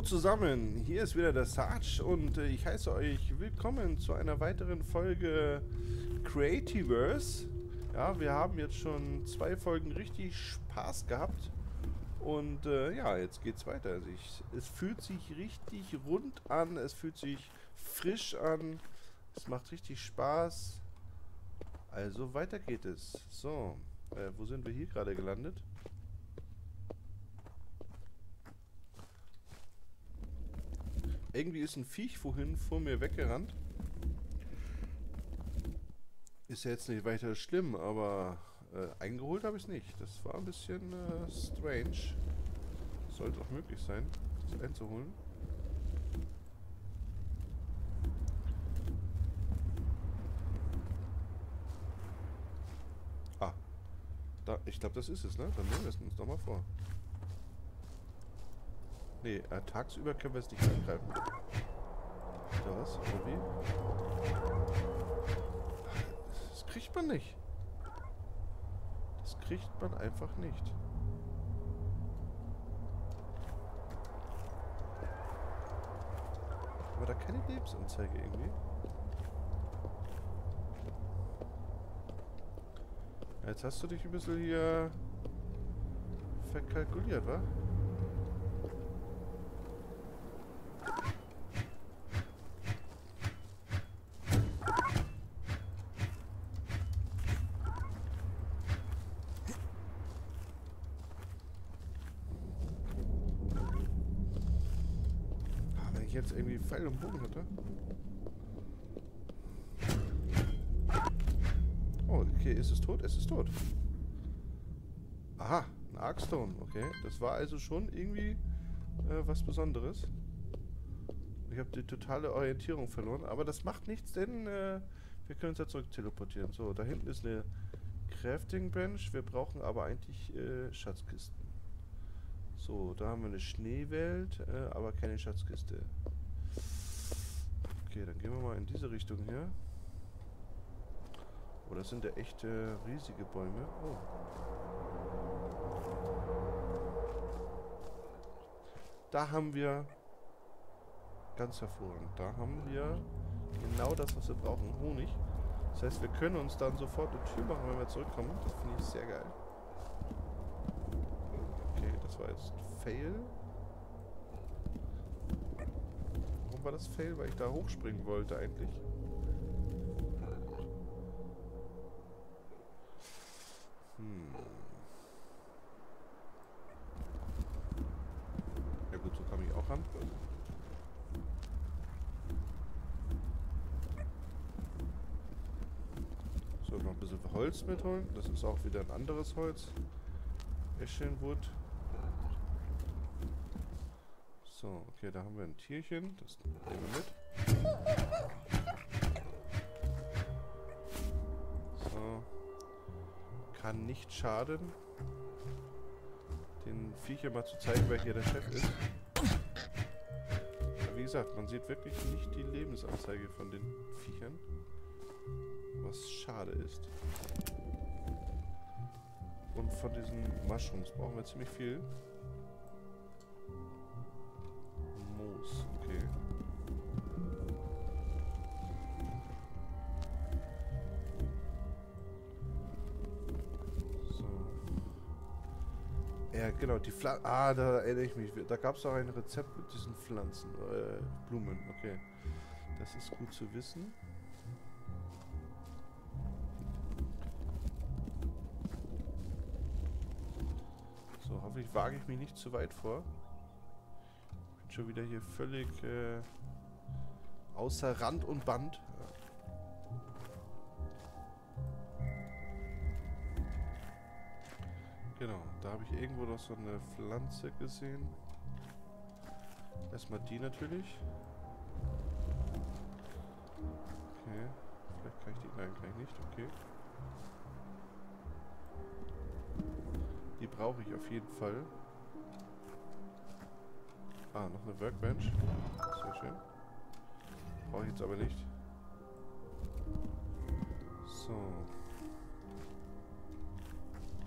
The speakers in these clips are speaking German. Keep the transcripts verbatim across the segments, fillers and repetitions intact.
Hallo zusammen, hier ist wieder der Sarge und äh, ich heiße euch willkommen zu einer weiteren Folge Creativerse. Ja, wir haben jetzt schon zwei Folgen richtig Spaß gehabt und äh, ja, jetzt geht's weiter. Also ich, es fühlt sich richtig rund an, es fühlt sich frisch an, es macht richtig Spaß. Also weiter geht es. So, äh, wo sind wir hier gerade gelandet? Irgendwie ist ein Viech vorhin vor mir weggerannt. Ist ja jetzt nicht weiter schlimm, aber äh, eingeholt habe ich es nicht. Das war ein bisschen äh, strange. Sollte auch möglich sein, das einzuholen. Ah, da, ich glaube, das ist es, ne? Dann nehmen wir es uns doch mal vor. Nee, äh, tagsüber können wir es nicht angreifen. Oder was? Oder wie? Das kriegt man nicht. Das kriegt man einfach nicht. Aber da keine Lebensanzeige irgendwie. Jetzt hast du dich ein bisschen hier verkalkuliert, wa? Wenn ich jetzt irgendwie Pfeil und Bogen hätte. Oh, okay, ist es tot? Es ist tot. Aha, ein Arkstone, okay. Das war also schon irgendwie äh, was Besonderes. Ich habe die totale Orientierung verloren, aber das macht nichts, denn äh, wir können uns ja zurück teleportieren. So, da hinten ist eine Crafting Bench. Wir brauchen aber eigentlich äh, Schatzkisten. So, da haben wir eine Schneewelt, äh, aber keine Schatzkiste. Okay, dann gehen wir mal in diese Richtung hier. Oh, das sind ja echte riesige Bäume. Oh. Da haben wir ganz hervorragend. Da haben wir genau das, was wir brauchen. Honig. Das heißt, wir können uns dann sofort eine Tür machen, wenn wir zurückkommen. Das finde ich sehr geil. Okay, das war jetzt Fail. Warum war das Fail? Weil ich da hochspringen wollte eigentlich. Hm. Ja gut, so kam ich auch ran. So, noch ein bisschen Holz mitholen. Das ist auch wieder ein anderes Holz. Eschenwood. So, okay, da haben wir ein Tierchen. Das nehmen wir mit. So. Kann nicht schaden, den Viechern mal zu zeigen, wer hier der Chef ist. Aber wie gesagt, man sieht wirklich nicht die Lebensanzeige von den Viechern. Was schade ist. Und von diesen Mushrooms brauchen wir ziemlich viel. Moos, okay. So. Ja, genau, die Pflanzen. Ah, da erinnere ich mich. Da gab es auch ein Rezept mit diesen Pflanzen. Äh, Blumen, okay. Das ist gut zu wissen. So, hoffentlich wage ich mich nicht zu weit vor. Ich bin schon wieder hier völlig äh, außer Rand und Band. Genau, da habe ich irgendwo noch so eine Pflanze gesehen. Erstmal die natürlich. Okay, vielleicht kann ich die nein, gleich nicht, okay. Die brauche ich auf jeden Fall. Ah, noch eine Workbench. Sehr schön. Brauche ich jetzt aber nicht. So.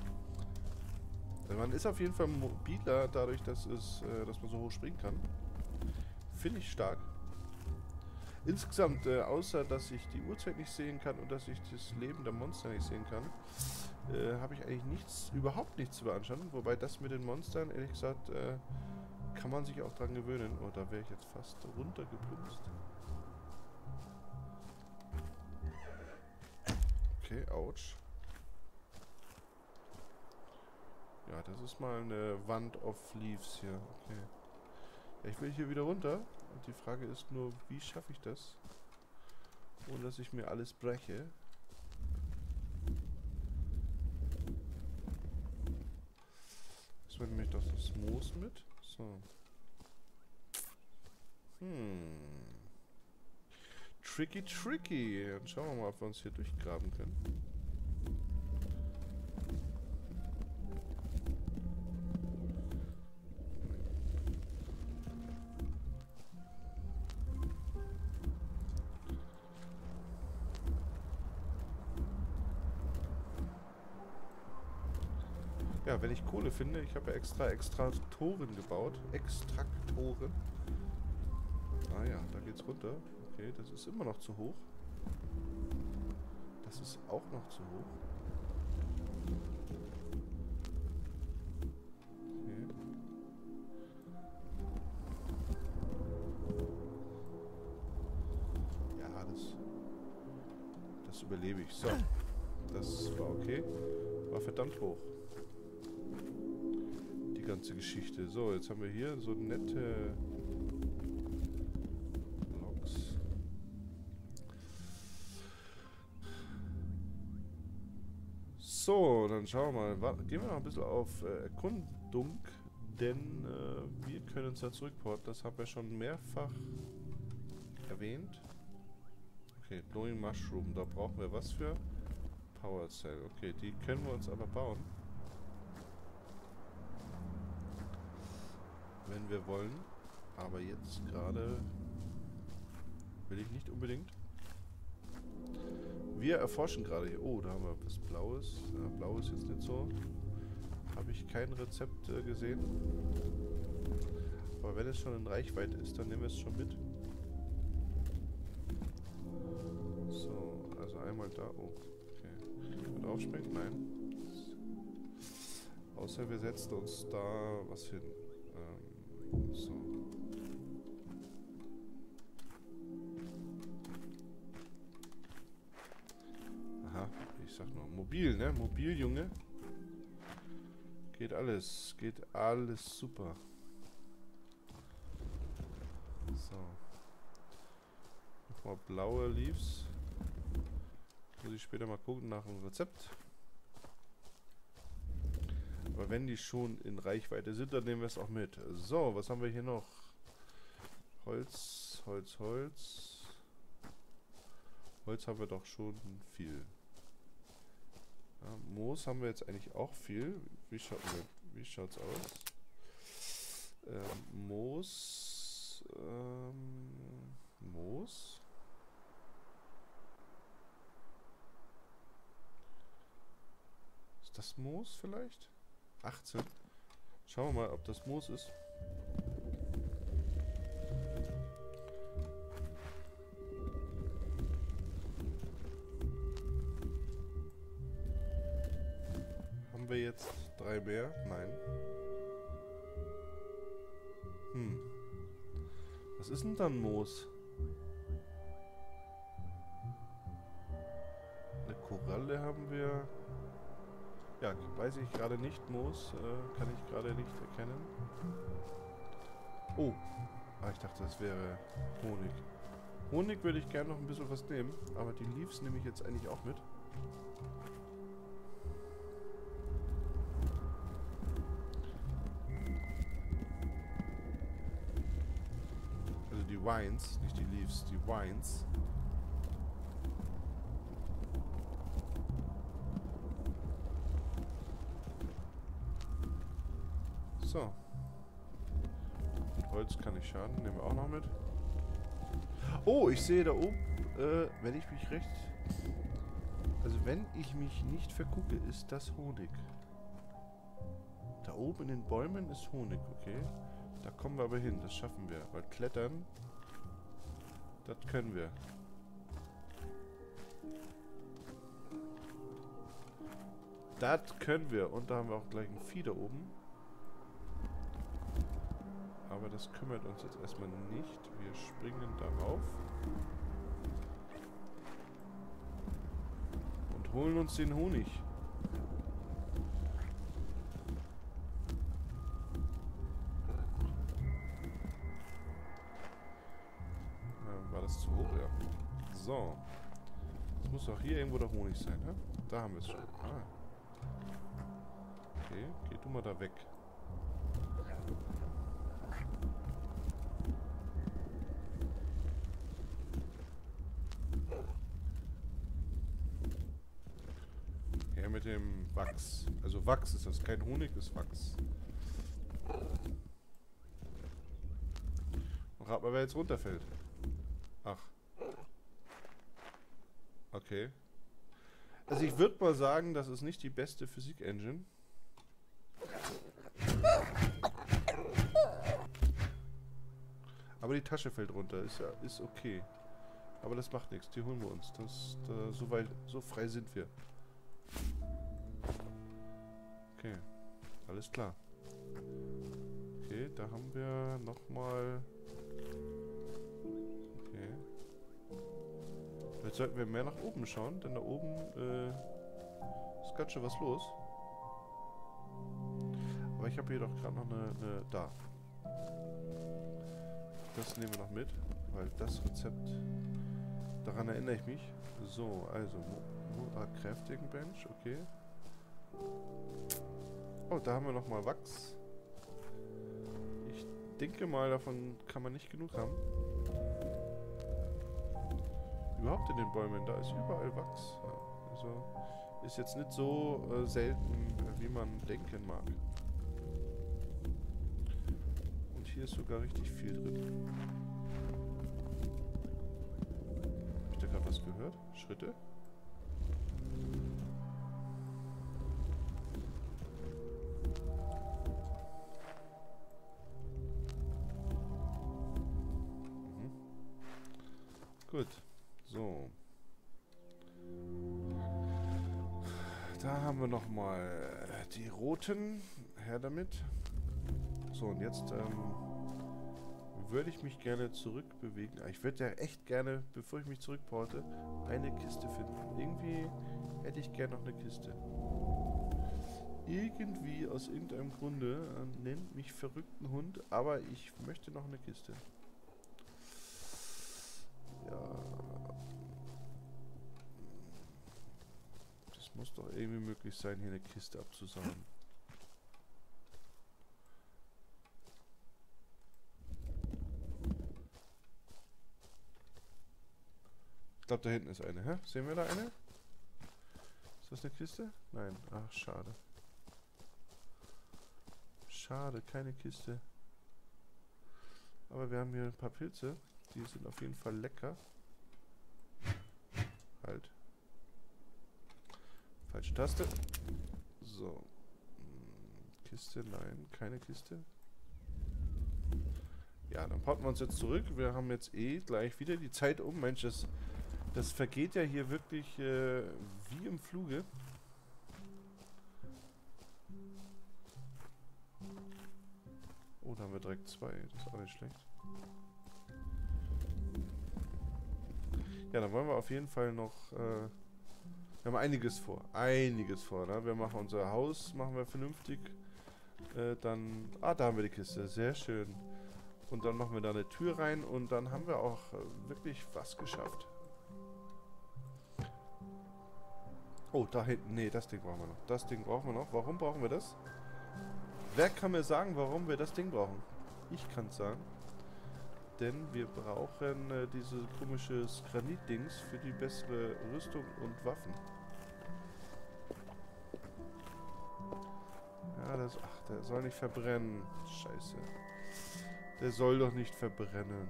Man ist auf jeden Fall mobiler, dadurch, dass, es, äh, dass man so hoch springen kann. Finde ich stark. Insgesamt, äh, außer dass ich die Uhrzeit nicht sehen kann und dass ich das Leben der Monster nicht sehen kann, äh, habe ich eigentlich nichts, überhaupt nichts zu beanstanden. Wobei das mit den Monstern, ehrlich gesagt, äh, kann man sich auch dran gewöhnen. Oh, da wäre ich jetzt fast runtergeplumpst. Okay, ouch. Ja, das ist mal eine Wand of Leaves hier. Okay. Ja, ich will hier wieder runter. Und die Frage ist nur, wie schaffe ich das? Ohne dass ich mir alles breche. Das war nämlich doch das Moos mit. So. Hm. Tricky, tricky. Dann schauen wir mal, ob wir uns hier durchgraben können. Ja, wenn ich Kohle finde, ich habe ja extra Extraktoren gebaut. Extraktoren. Ah ja, da geht's runter. Okay, das ist immer noch zu hoch. Das ist auch noch zu hoch. Okay. Ja, das... Das überlebe ich. So. Das war okay. War verdammt hoch. Die ganze Geschichte. So, jetzt haben wir hier so nette... So, dann schauen wir mal. Gehen wir noch ein bisschen auf äh, Erkundung, denn äh, wir können uns da zurückporten. Das haben wir schon mehrfach erwähnt. Okay, Glowing Mushroom, da brauchen wir was für? Power Cell. Okay, die können wir uns aber bauen. Wenn wir wollen. Aber jetzt gerade will ich nicht unbedingt. Wir erforschen gerade hier. Oh, da haben wir was Blaues. Ja, Blau ist jetzt nicht so. Habe ich kein Rezept äh, gesehen. Aber wenn es schon in Reichweite ist, dann nehmen wir es schon mit. So, also einmal da. Oh, okay. Und aufspringen? Nein. Außer wir setzen uns da was hin. Ähm, so. Ich sag nur, mobil, ne? Mobil, Junge. Geht alles. Geht alles super. So. Nochmal blaue Leaves. Muss ich später mal gucken nach dem Rezept. Aber wenn die schon in Reichweite sind, dann nehmen wir es auch mit. So, was haben wir hier noch? Holz, Holz, Holz. Holz haben wir doch schon viel. Ja, Moos haben wir jetzt eigentlich auch viel. Wie schaut wie schaut's aus? Ähm, Moos. Ähm, Moos. Ist das Moos vielleicht? achtzehn. Schauen wir mal, ob das Moos ist. Haben wir jetzt drei mehr? Nein. Hm. Was ist denn dann Moos? Eine Koralle haben wir. Ja, weiß ich gerade nicht. Moos äh, kann ich gerade nicht erkennen. Oh. Ah, ich dachte, das wäre Honig. Honig würde ich gerne noch ein bisschen was nehmen. Aber die Leaves nehme ich jetzt eigentlich auch mit. Wines, nicht die Leaves, die Wines. So. Mit Holz kann ich schaden, nehmen wir auch noch mit. Oh, ich sehe da oben, äh, wenn ich mich recht... Also wenn ich mich nicht vergucke, ist das Honig. Da oben in den Bäumen ist Honig, okay. Da kommen wir aber hin, das schaffen wir. Weil klettern, das können wir. Das können wir. Und da haben wir auch gleich ein Vieh da oben. Aber das kümmert uns jetzt erstmal nicht. Wir springen darauf. Und holen uns den Honig. Na, war das zu hoch? Ja. So. Es muss doch hier irgendwo der Honig sein, ne? Da haben wir es schon. Ah. Okay, geh du mal da weg. Her mit dem Wachs. Also Wachs ist das, kein Honig, ist Wachs. Und rat mal, wer jetzt runterfällt. Ach. Okay. Also ich würde mal sagen, das ist nicht die beste Physik-Engine. Aber die Tasche fällt runter, ist ja ist okay. Aber das macht nichts, die holen wir uns. Das, da, so weit, so frei sind wir. Okay, alles klar. Okay, da haben wir nochmal. Okay. Jetzt sollten wir mehr nach oben schauen, denn da oben äh, ist ganz schön was los. Aber ich habe hier doch gerade noch eine, eine da. Das nehmen wir noch mit, weil das Rezept, daran erinnere ich mich. So, also, Motor Crafting Bench, okay. Oh, da haben wir nochmal Wachs. Ich denke mal, davon kann man nicht genug haben. Überhaupt in den Bäumen, da ist überall Wachs. Ja, also, ist jetzt nicht so äh, selten, wie man denken mag. Hier ist sogar richtig viel drin. Hab ich da gerade was gehört? Schritte? Mhm. Gut. So. Da haben wir nochmal die roten. Her damit. So, und jetzt ähm, würde ich mich gerne zurückbewegen. Ich würde ja echt gerne, bevor ich mich zurückporte, eine Kiste finden. Irgendwie hätte ich gerne noch eine Kiste. Irgendwie, aus irgendeinem Grunde, äh, nennt mich verrückten Hund, aber ich möchte noch eine Kiste. Ja. Das muss doch irgendwie möglich sein, hier eine Kiste abzusammeln. Ich glaube, da hinten ist eine, hä? Sehen wir da eine? Ist das eine Kiste? Nein. Ach, schade. Schade, keine Kiste. Aber wir haben hier ein paar Pilze. Die sind auf jeden Fall lecker. Halt. Falsche Taste. So. Kiste, nein, keine Kiste. Ja, dann porten wir uns jetzt zurück. Wir haben jetzt eh gleich wieder die Zeit um. Mensch, das... Das vergeht ja hier wirklich äh, wie im Fluge. Oh, da haben wir direkt zwei. Das ist auch nicht schlecht. Ja, dann wollen wir auf jeden Fall noch... Äh, wir haben einiges vor. Einiges vor. Ne? Wir machen unser Haus, machen wir vernünftig. Äh, dann... Ah, da haben wir die Kiste. Sehr schön. Und dann machen wir da eine Tür rein. Und dann haben wir auch äh, wirklich was geschafft. Oh, da hinten. Nee, das Ding brauchen wir noch. Das Ding brauchen wir noch. Warum brauchen wir das? Wer kann mir sagen, warum wir das Ding brauchen? Ich kann es sagen. Denn wir brauchen äh, diese komische Granit-Dings für die bessere Rüstung und Waffen. Ja, das... Ach, der soll nicht verbrennen. Scheiße. Der soll doch nicht verbrennen.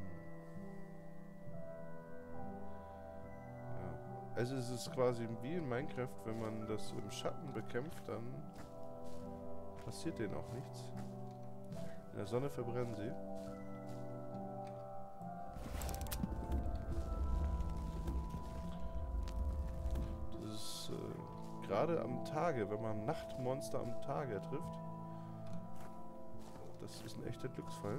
Also es ist quasi wie in Minecraft, wenn man das im Schatten bekämpft, dann passiert denen auch nichts. In der Sonne verbrennen sie. Das ist äh, gerade am Tage, wenn man Nachtmonster am Tage trifft. Das ist ein echter Glücksfall.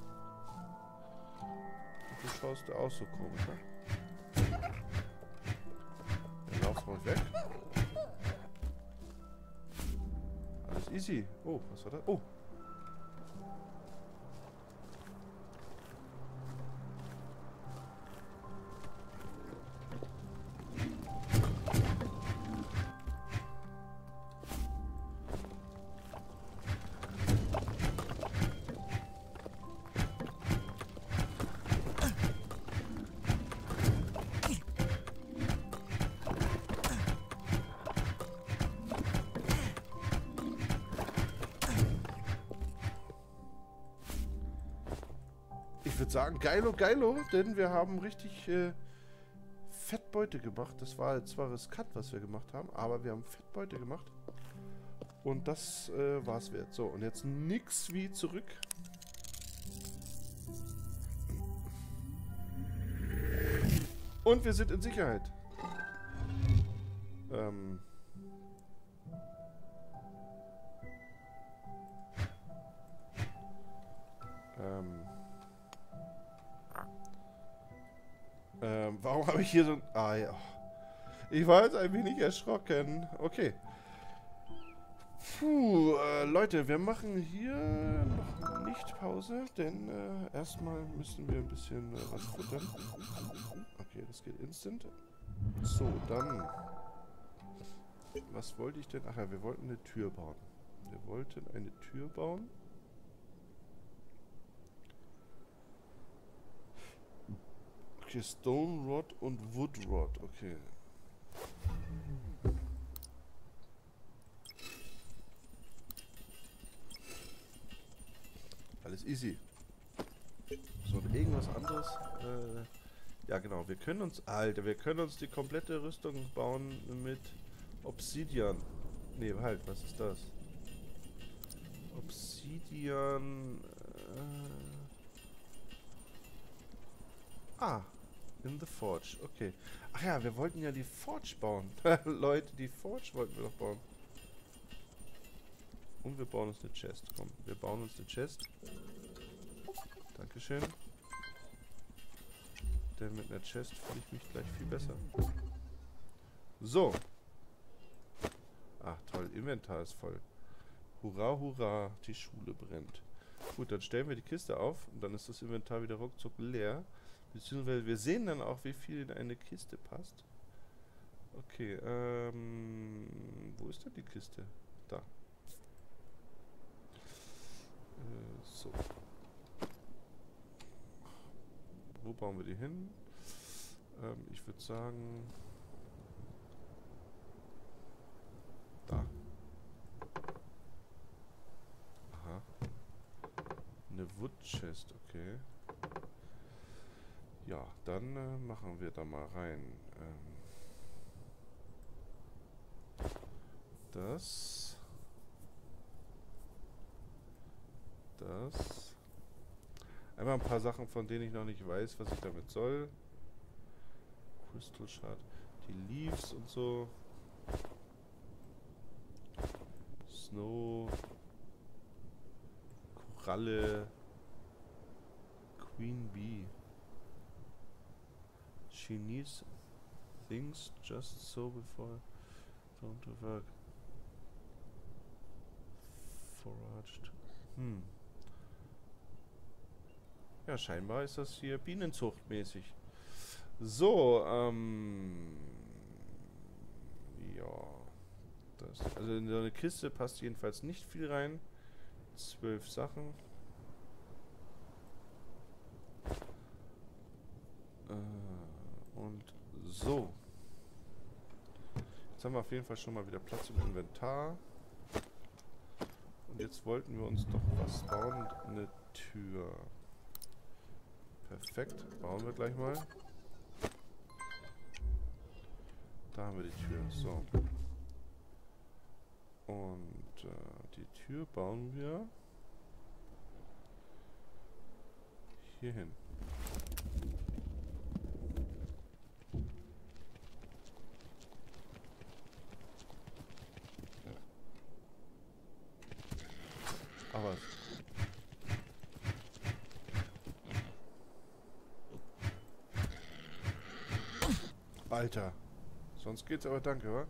Und du schaust da auch so komisch, ne? Dann laufst du mal weg. Alles easy. Oh, was war das? Oh. Ich würde sagen, geilo, geilo, denn wir haben richtig äh, Fettbeute gemacht. Das war jetzt zwar riskant, was wir gemacht haben, aber wir haben Fettbeute gemacht. Und das äh, war's wert. So, und jetzt nix wie zurück. Und wir sind in Sicherheit. Ähm... Ähm... Ähm, warum habe ich hier so ein... Ah ja. Ich war jetzt ein wenig erschrocken. Okay. Puh, äh, Leute, wir machen hier noch nicht Pause, denn äh, erstmal müssen wir ein bisschen äh, was futtern. Okay, das geht instant. So, dann... Was wollte ich denn? Ach ja, wir wollten eine Tür bauen. Wir wollten eine Tür bauen. Okay, Stone Rod und Wood Rod, okay. Alles easy. So, und irgendwas anderes. Äh, ja genau, wir können uns, Alter, wir können uns die komplette Rüstung bauen mit Obsidian. Ne, halt, was ist das? Obsidian. Äh, ah. In the Forge, okay. Ach ja, wir wollten ja die Forge bauen. Leute, die Forge wollten wir doch bauen. Und wir bauen uns eine Chest. Komm, wir bauen uns eine Chest. Dankeschön. Denn mit einer Chest fühle ich mich gleich viel besser. So. Ach toll, Inventar ist voll. Hurra, hurra, die Schule brennt. Gut, dann stellen wir die Kiste auf und dann ist das Inventar wieder ruckzuck leer. Beziehungsweise wir sehen dann auch, wie viel in eine Kiste passt. Okay, ähm... wo ist denn die Kiste? Da. Äh, so. Wo bauen wir die hin? Ähm, ich würde sagen... Da. Aha. Eine Wood Chest, okay. Ja, dann äh, machen wir da mal rein. Ähm, das. Das. Einmal ein paar Sachen, von denen ich noch nicht weiß, was ich damit soll. Crystal Shard. Die Leaves und so. Snow. Koralle. Queen Bee. She needs things just so before down to work. Foraged. Hm. Ja, scheinbar ist das hier Bienenzuchtmäßig. So, ähm... ja. Das, also in so eine Kiste passt jedenfalls nicht viel rein. Zwölf Sachen. Äh, und so. Jetzt haben wir auf jeden Fall schon mal wieder Platz im Inventar. Und jetzt wollten wir uns doch was bauen. Eine Tür. Perfekt. Bauen wir gleich mal. Da haben wir die Tür. So. Und äh, die Tür bauen wir hier hin. Aber Alter. Sonst geht's aber danke, wa?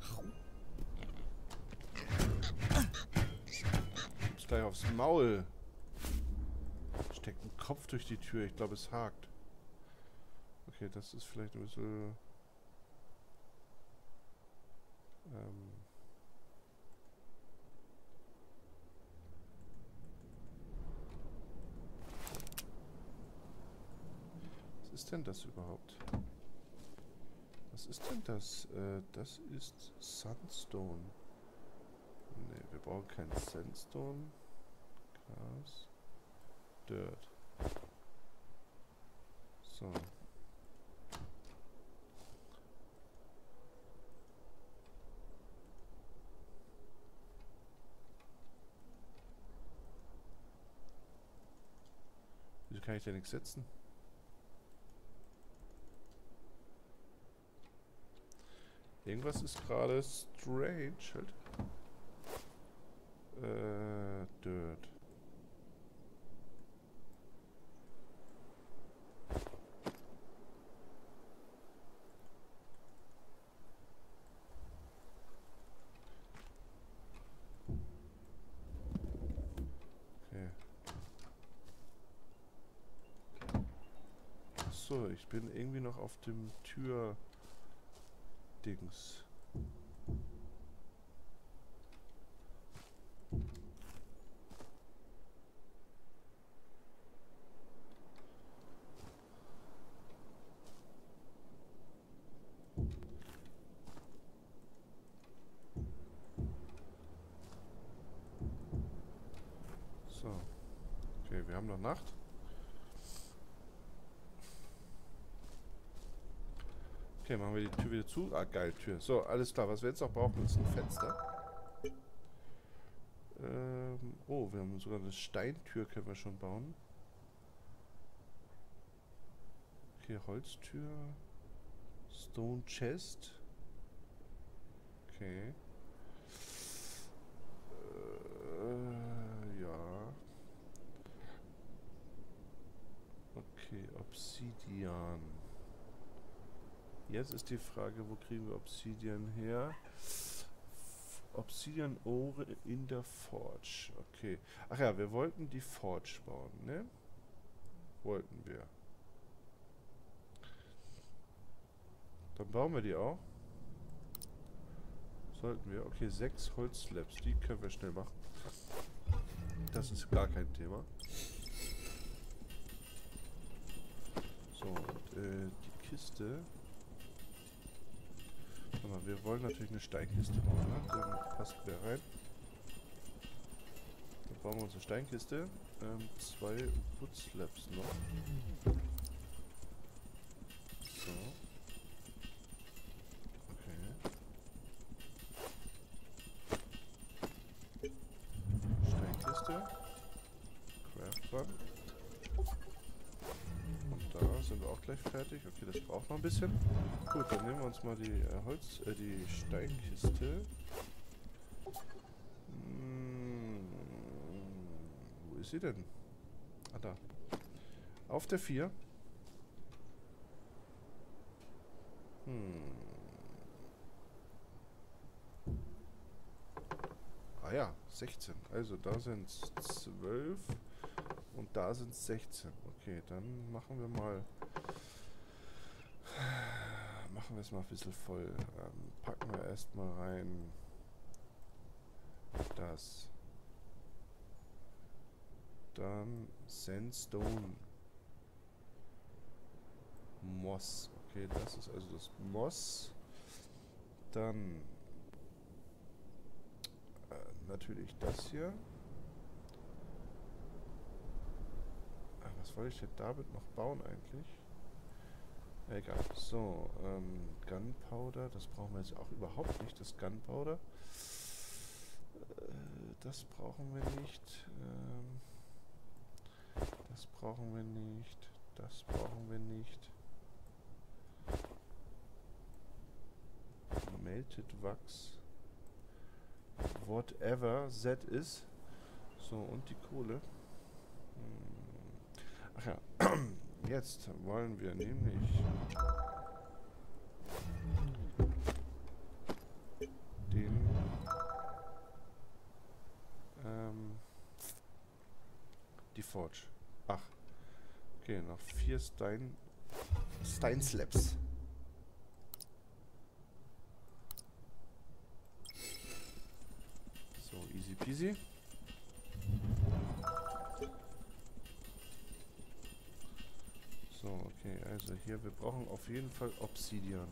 Gibt's gleich aufs Maul. Steckt ein Kopf durch die Tür. Ich glaube, es hakt. Okay, das ist vielleicht ein bisschen... Ähm... Was ist denn das überhaupt? Was ist denn das? Äh, das ist Sandstone. Ne, wir brauchen keinen Sandstone. Gras. Dirt. So. Wieso kann ich da nichts setzen? Irgendwas ist gerade strange, halt. Äh, Dirt. Okay. Achso, ich bin irgendwie noch auf dem Tür... Dings. So. Okay, wir haben noch Nacht. Okay, machen wir die Tür wieder zu. Ah, geil, Tür. So, alles klar. Was wir jetzt noch brauchen, ist ein Fenster. Ähm, oh, wir haben sogar eine Steintür, können wir schon bauen. Okay, Holztür. Stone Chest. Okay. Äh, ja. Okay, Obsidian. Jetzt ist die Frage, wo kriegen wir Obsidian her? Obsidian Ore in der Forge. Okay. Ach ja, wir wollten die Forge bauen, ne? Wollten wir. Dann bauen wir die auch. Sollten wir. Okay, sechs Holzslabs. Die können wir schnell machen. Das ist gar kein Thema. So, und äh, die Kiste... Aber wir wollen natürlich eine Steinkiste bauen, ne? Dann passt wer rein. Dann bauen wir uns eine Steinkiste. Ähm, zwei Wood Slabs noch. So. Okay. Steinkiste. Craft Run. Und da sind wir auch gleich fertig. Okay, das braucht noch ein bisschen. Gut, dann nehmen wir uns mal die äh, Holz, äh, die Steinkiste. Hm, wo ist sie denn? Ah, da. Auf der vier. Hm. Ah ja, sechzehn. Also da sind es zwölf und da sind es sechzehn. Okay, dann machen wir mal... Machen wir es mal ein bisschen voll. Ähm, packen wir erstmal rein das. Dann Sandstone. Moss. Okay, das ist also das Moss. Dann äh, natürlich das hier. Äh, was wollte ich denn damit noch bauen eigentlich? Egal. So, ähm, Gunpowder, das brauchen wir jetzt auch überhaupt nicht, das Gunpowder. Äh, das brauchen wir nicht. Ähm, das brauchen wir nicht. Das brauchen wir nicht. Melted Wachs. Whatever that is. So, und die Kohle. Ach ja, jetzt wollen wir nämlich den ähm, die Forge. Ach, okay, noch vier Stein Stein Slabs. So, easy peasy. So, okay, also hier, wir brauchen auf jeden Fall Obsidian.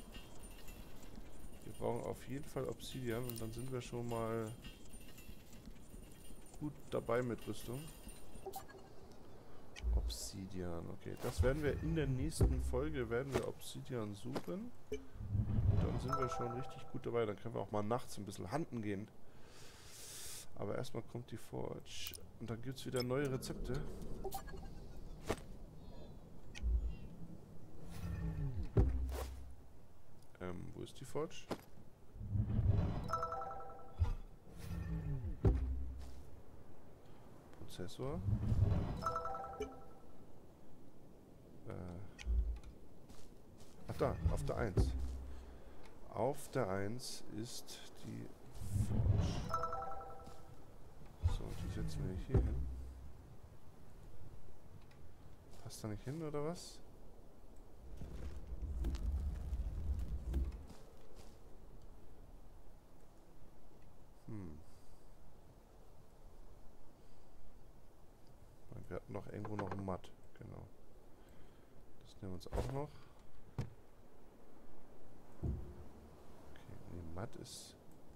Wir brauchen auf jeden Fall Obsidian und dann sind wir schon mal gut dabei mit Rüstung. Obsidian, okay, das werden wir in der nächsten Folge, werden wir Obsidian suchen. Dann sind wir schon richtig gut dabei, dann können wir auch mal nachts ein bisschen handen gehen. Aber erstmal kommt die Forge und dann gibt es wieder neue Rezepte. Ähm, wo ist die Forge? Prozessor. Äh. Ach da, auf der eins. Auf der eins ist die Forge. So, die setzen wir hier hin. Passt da nicht hin, oder was? Hm. Wir hatten doch irgendwo noch ein Matt. Genau. Das nehmen wir uns auch noch. Okay, nee, Matt ist...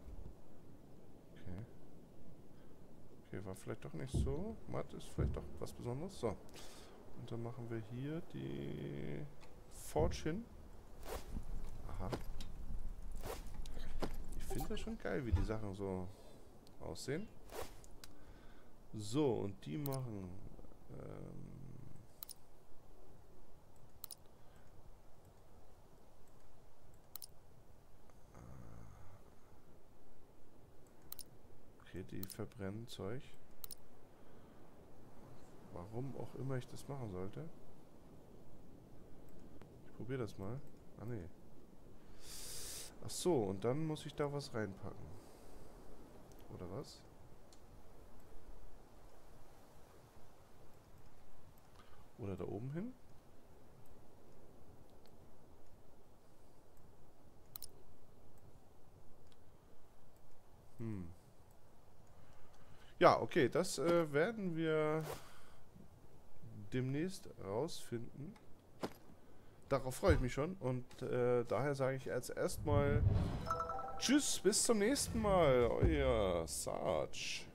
Okay. Okay, war vielleicht doch nicht so. Matt ist vielleicht doch was Besonderes. So. Und dann machen wir hier die Forge hin. Aha. Ich finde das schon geil, wie die Sachen so aussehen. So, und die machen... Ähm okay, die verbrennen Zeug. Warum auch immer ich das machen sollte. Ich probiere das mal. Ah, nee. Ach so, und dann muss ich da was reinpacken. Oder was? Oder da oben hin? Hm. Ja, okay, das äh, werden wir demnächst rausfinden. Darauf freue ich mich schon und äh, daher sage ich jetzt erstmal Tschüss, bis zum nächsten Mal, euer Sarge.